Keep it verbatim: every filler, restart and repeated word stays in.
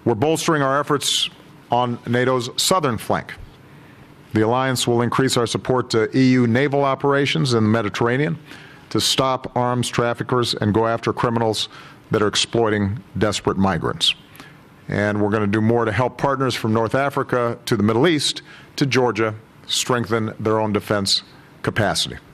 We're bolstering our efforts on NATO's southern flank. The alliance will increase our support to E U naval operations in the Mediterranean to stop arms traffickers and go after criminals that are exploiting desperate migrants. And we're going to do more to help partners from North Africa to the Middle East to Georgia strengthen their own defense capacity.